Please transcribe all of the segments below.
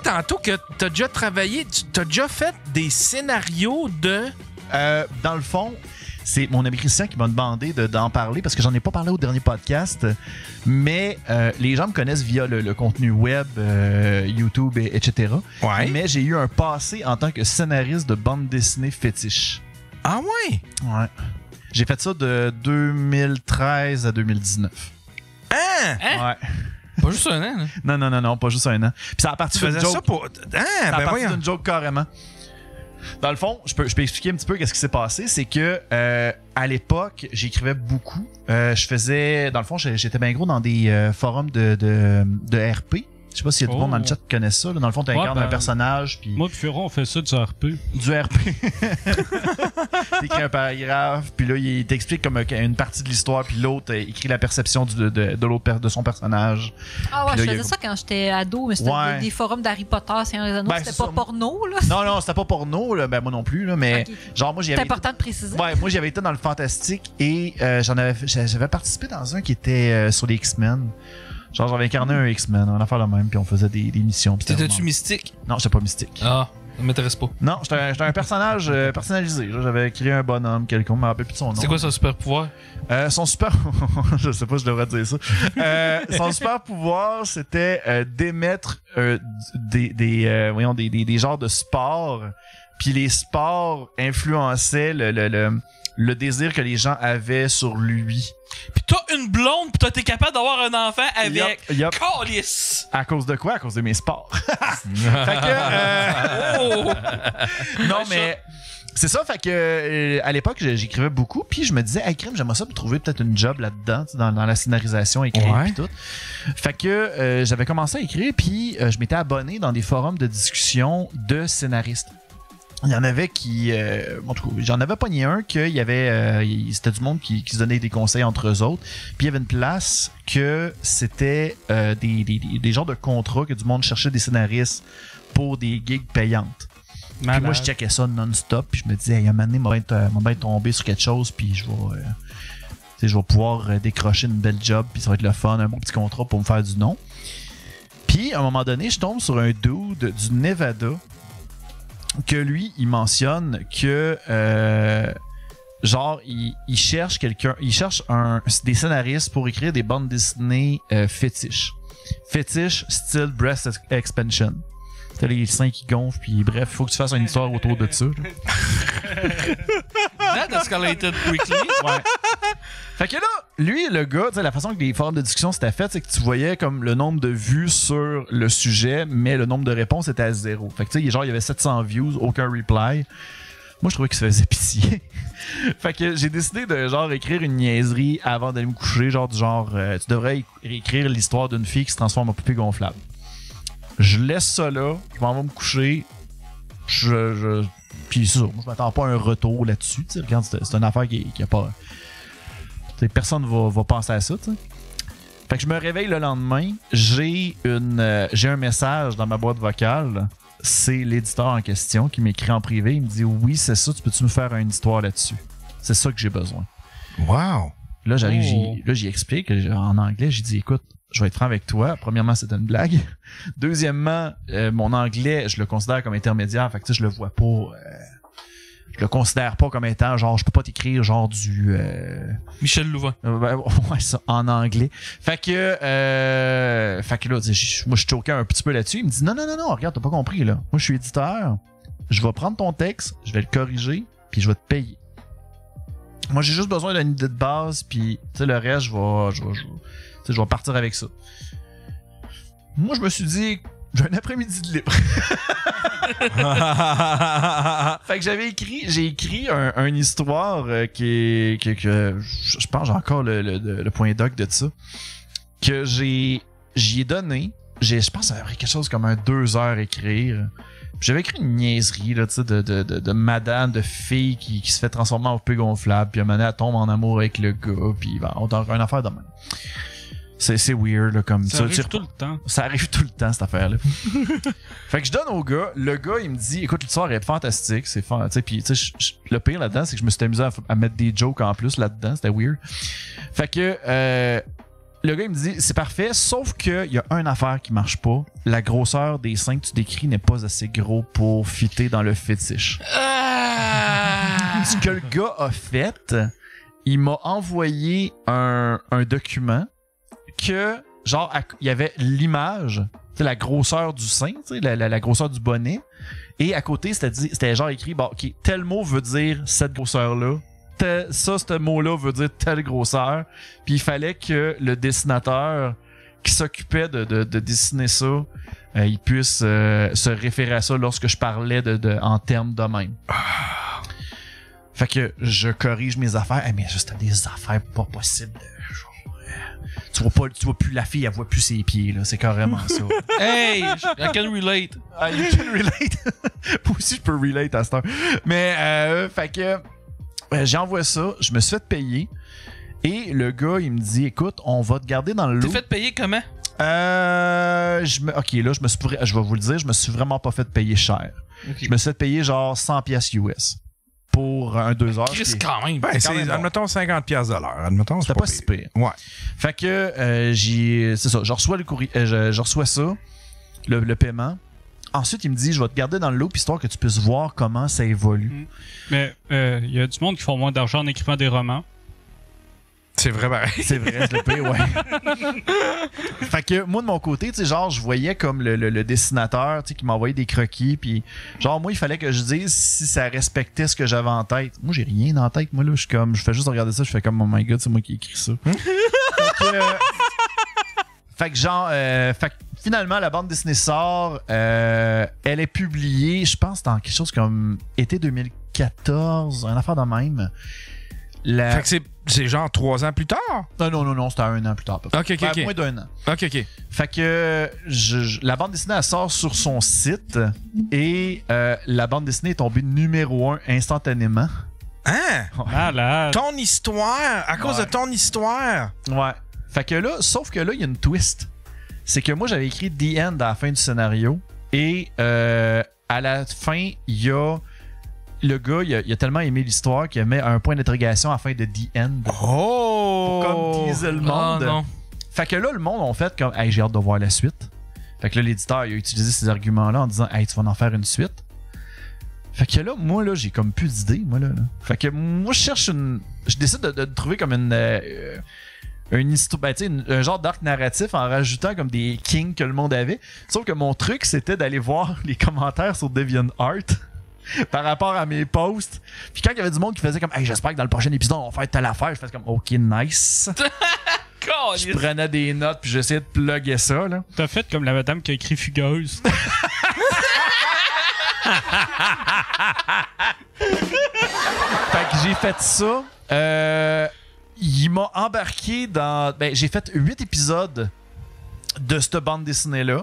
tantôt que t'as déjà travaillé, t'as déjà fait des scénarios de... Dans le fond, c'est mon ami Christian qui m'a demandé d'en parler parce que j'en ai pas parlé au dernier podcast, mais les gens me connaissent via le contenu web, YouTube, etc. Ouais. Mais j'ai eu un passé en tant que scénariste de bande dessinée fétiche. Ah ouais? Ouais. J'ai fait ça de 2013 à 2019. Hein? Ouais. Pas juste un an, là. Non, pas juste un an. Puis ça a parti Tu d'une faisais joke. ça pour... Ça Ah, a ben parti voyons. d'une joke carrément. Dans le fond, je peux expliquer un petit peu qu'est-ce qui s'est passé. C'est que à l'époque, j'écrivais beaucoup. Je faisais, dans le fond, j'étais bien gros dans des forums de RP. Je sais pas s'il y a du monde dans le chat qui connaît ça. Là. Dans le fond, tu incarnes un personnage. Puis Moi, puis Ferron, on fait ça du RP. du RP. T'écris un paragraphe, puis là, il t'explique comme une partie de l'histoire, puis l'autre écrit la perception de l'autre de son personnage. Ah ouais, Puis là, je il y faisais a- ça quand j'étais ado, mais c'était Ouais. des forums d'Harry Potter, Seigneur des Anneaux, Ben, c'était c'est pas ça. porno, là. Non, c'était pas porno, là. Ben moi non plus, là, mais Ok. genre moi j'y C'est avais important de préciser. Ouais, moi j'avais été dans le fantastique et j'avais participé dans un qui était sur les X-Men. Genre j'avais incarné un X-Men, on a fait le même, puis on faisait des missions. puis c'était T'étais-tu vraiment- mystique? Non, j'étais pas mystique. Ah, ça m'intéresse pas. Non, j'étais un personnage personnalisé. Genre, j'avais créé un bonhomme quelconque, je me rappelle plus de son nom. C'est quoi son super pouvoir? Son super... je sais pas, je devrais dire ça. Son super pouvoir, c'était d'émettre des genres de sports. Puis les sports influençaient le désir que les gens avaient sur lui. Pis t'as une blonde pis t'as été capable d'avoir un enfant avec... Yup. Calice! À cause de quoi? À cause de mes sports. Fait que... Oh! non, mais... C'est ça, fait que à l'époque, j'écrivais beaucoup, puis je me disais, hey, crime, j'aimerais ça me trouver peut-être une job là-dedans, tu sais, dans la scénarisation, écrire, Ouais. puis tout. Fait que j'avais commencé à écrire, puis je m'étais abonné dans des forums de discussion de scénaristes. Il y en avait qui... en tout cas, j'en avais pogné un qu'il y avait... c'était du monde qui se donnait des conseils entre eux autres. Puis il y avait une place que c'était des genres de contrats que du monde cherchait des scénaristes pour des gigs payantes. Puis moi, je checkais ça non-stop, puis je me disais, hey, un moment donné, m'a bien tombé sur quelque chose, puis je vais pouvoir décrocher une belle job, puis ça va être le fun, un bon petit contrat pour me faire du nom. Puis, à un moment donné, je tombe sur un dude du Nevada, que lui, il mentionne que, genre, il cherche des scénaristes pour écrire des bandes dessinées fétiches. Fétiche, style breast expansion. T'as les seins qui gonflent, puis bref, faut que tu fasses une histoire autour de ça. That escalated quickly. Ouais. Fait que là, lui, le gars, tu sais, la façon que les forums de discussion s'étaient faites, c'est que tu voyais comme le nombre de vues sur le sujet, mais le nombre de réponses était à 0. Fait que tu sais, genre, il y avait 700 views, aucun reply. Moi, je trouvais qu'il se faisait pitié. Fait que j'ai décidé de, genre, écrire une niaiserie avant d'aller me coucher, genre, du genre, tu devrais écrire l'histoire d'une fille qui se transforme en poupée gonflable. Je laisse ça là, je m'en vais me coucher, puis c'est ça, moi je m'attends pas à un retour là-dessus, tu sais, regarde, c'est une affaire qui a pas... T'sais, personne va penser à ça, tu sais. Fait que je me réveille le lendemain, j'ai un message dans ma boîte vocale, c'est l'éditeur en question qui m'écrit en privé, il me dit « Oui, c'est ça, peux-tu me faire une histoire là-dessus? C'est ça que j'ai besoin. » Wow! Là, j'arrive, j'y explique en anglais, j'ai dit « Écoute, je vais être franc avec toi. Premièrement, c'est une blague. Deuxièmement, mon anglais, je le considère comme intermédiaire. Fait que tu sais, je le vois pas. Je le considère pas comme étant genre, je peux pas t'écrire genre du. Michel Louvain. Ouais, ça, en anglais. Fait que là, moi, je choquais un petit peu là-dessus. Il me dit non, regarde, t'as pas compris là. Moi, je suis éditeur. Je vais prendre ton texte, je vais le corriger, puis je vais te payer. Moi, j'ai juste besoin d'une idée de base, puis tu sais, le reste, je vais partir avec ça. Moi, je me suis dit, j'ai un après-midi de libre. Fait que j'ai écrit une histoire que je pense j'ai encore le point doc de ça. Que j'y ai donné. Je pense que ça aurait quelque chose comme 2 heures à écrire. J'avais écrit une niaiserie là, tu sais, de madame, de fille qui se fait transformer en poupée gonflable, puis à un moment donné, elle tombe en amour avec le gars, puis on a une affaire de même. C'est weird là, comme ça arrive tout le temps. Ça arrive tout le temps cette affaire-là. Fait que je donne au gars, le gars il me dit écoute l'histoire est fantastique, c'est fun, tu sais, puis tu sais le pire là-dedans c'est que je me suis amusé à mettre des jokes en plus là-dedans, c'était weird. Fait que le gars, il me dit, c'est parfait, sauf qu'il y a une affaire qui marche pas. La grosseur des seins que tu décris n'est pas assez gros pour fitter dans le fétiche. Ce que le gars a fait, il m'a envoyé un document que, genre, il y avait l'image, tu sais, la grosseur du sein, tu sais, la grosseur du bonnet, et à côté, c'était genre écrit, bon, ok, tel mot veut dire cette grosseur-là, ce mot-là veut dire telle grosseur, puis il fallait que le dessinateur qui s'occupait de dessiner ça, il puisse se référer à ça lorsque je parlais en termes de même. Fait que je corrige mes affaires. Mais juste des affaires pas possibles. Tu vois plus la fille, elle voit plus ses pieds, là. C'est carrément ça. Hey, I can relate. You can relate. Moi aussi, je peux relate à cette heure. Mais, fait que, j'ai envoyé ça, je me suis fait payer. Et le gars, il me dit, écoute, on va te garder dans le lot. T'es fait payer comment? Ok, là, je vais vous le dire, je me suis vraiment pas fait payer cher. Okay. Je me suis fait payer genre 100$ US pour un 2 heures. Chris, quand même. Ben, c'est, même admettons, 50$ de l'heure. Admettons, C'était pas si pire. Ouais. Fait que, c'est ça, je reçois le courrier, je reçois ça, le paiement. Ensuite, il me dit, je vais te garder dans le lot, histoire que tu puisses voir comment ça évolue. Mais il y a du monde qui font moins d'argent en écrivant des romans. C'est vrai, pareil. C'est vrai, c'est le pire, ouais. Fait que moi, de mon côté, tu sais, genre, je voyais comme le dessinateur, tu sais, qui m'envoyait des croquis, puis genre, moi, il fallait que je dise si ça respectait ce que j'avais en tête. Moi, j'ai rien en tête. Moi, là, je fais juste regarder ça, je fais comme, oh my god, c'est moi qui ai écrit ça. Fait que genre, finalement, la bande dessinée sort, elle est publiée, je pense, dans quelque chose comme été 2014, une affaire de même. Fait que c'est genre 3 ans plus tard? Non, c'était 1 an plus tard. Ok. Moins d'1 an. Ok. Fait que la bande dessinée, elle sort sur son site et la bande dessinée est tombée numéro 1 instantanément. Hein? Malade. Ton histoire? À cause de ton histoire? Ouais. Fait que là, sauf que là, il y a une twist. C'est que moi, j'avais écrit The End à la fin du scénario et à la fin, il y a... Le gars, il a tellement aimé l'histoire qu'il met un point d'interrogation à la fin de The End. Oh! Pour comme teaser le monde. Oh, non. Fait que là, le monde ont fait comme, hey, j'ai hâte de voir la suite. Fait que là, l'éditeur, il a utilisé ces arguments-là en disant, hey, tu vas en faire une suite. Fait que là, moi, là, j'ai comme plus d'idées, moi, là. Fait que moi, je décide de trouver comme une histoire, ben, tu sais, un genre d'arc narratif en rajoutant comme des kings que le monde avait. Sauf que mon truc, c'était d'aller voir les commentaires sur DeviantArt par rapport à mes posts. Puis quand il y avait du monde qui faisait comme, hey, j'espère que dans le prochain épisode, on va faire telle affaire, je faisais comme, ok, nice. Je prenais des notes, puis j'essayais de plugger ça, là. T'as fait comme la madame qui a écrit Fugueuse. Fait que j'ai fait ça. Il m'a embarqué dans... Ben, j'ai fait 8 épisodes de cette bande dessinée-là.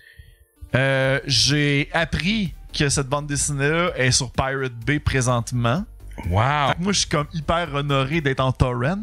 J'ai appris que cette bande dessinée-là est sur Pirate Bay présentement. Wow! Fait que moi, je suis comme hyper honoré d'être en torrent.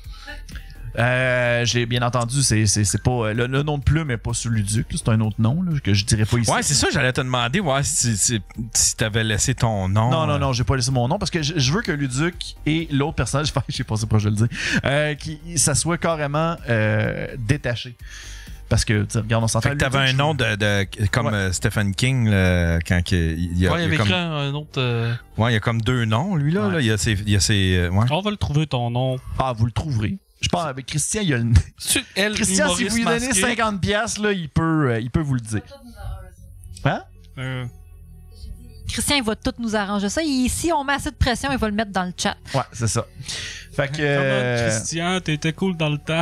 J'ai bien entendu, c'est pas le nom de plume est pas sur Luduc, c'est un autre nom là, que je dirais pas ici. Ouais, c'est ça, j'allais te demander si t'avais laissé ton nom. Non, j'ai pas laissé mon nom parce que je veux que Luduc et l'autre personnage, je sais pas si je le dis, ça soit carrément détaché. Parce que, regarde, on s'entend. Fait que t'avais un nom comme ouais. Stephen King là, quand il y a. Ouais, il avait comme... écrit un autre. Ouais, il y a comme 2 noms, lui là. Ouais. Là. Il y a ses. Ouais. On va le trouver ton nom. Ah, vous le trouverez. Je pense avec Christian, il y a le. Elle, Christian, si vous lui donnez 50$, là, il peut vous le dire. Hein? Christian, il va tout nous arranger ça. Si on met assez de pression, il va le mettre dans le chat. Ouais, c'est ça. Fait que. Comment, Christian, t'étais cool dans le temps.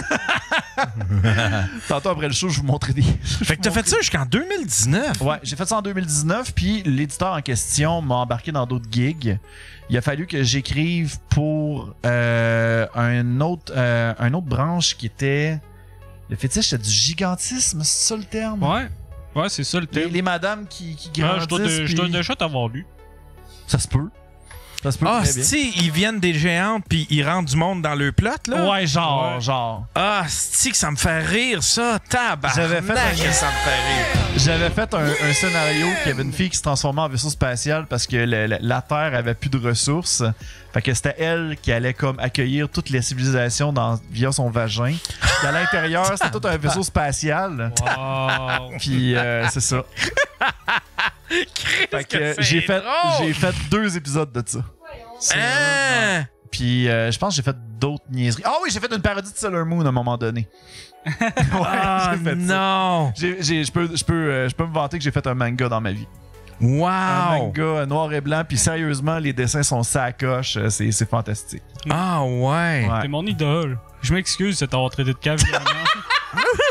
Tantôt après le show, je vous montrais des. Fait que t'as fait ça jusqu'en 2019? Ouais, j'ai fait ça en 2019, puis l'éditeur en question m'a embarqué dans d'autres gigs. Il a fallu que j'écrive pour un autre branche qui était... Le fétiche, c'était du gigantisme, c'est ça le terme? Ouais, c'est ça le thème. Les madames qui Ah, grandissent. je dois déjà t'avoir lu. Ça se peut. Ça se peut Ah, très bien. si, ils viennent des géantes puis ils rentrent du monde dans le plot, là? Ouais, genre. Ah, si que ça me fait rire, ça. Tabarnak, J'avais fait que ça me fait rire. J'avais fait un scénario qui avait une fille qui se transformait en vaisseau spatial parce que la Terre avait plus de ressources. Fait que c'était elle qui allait comme accueillir toutes les civilisations via son vagin. Puis à l'intérieur, c'était tout un vaisseau spatial. Wow. Puis c'est ça. Fait que c'est j'ai fait drôle! 2 épisodes de ça. Hein? Puis je pense que j'ai fait d'autres niaiseries. Ah oui, j'ai fait une parodie de Sailor Moon à un moment donné. Ouais, Ah j'ai fait ça. non! Je peux me vanter que j'ai fait un manga dans ma vie. Un Wow! manga noir et blanc, puis sérieusement, les dessins sont sacoches, c'est fantastique. Ah ouais! Ouais. T'es mon idole. Je m'excuse de t'avoir traité de cave.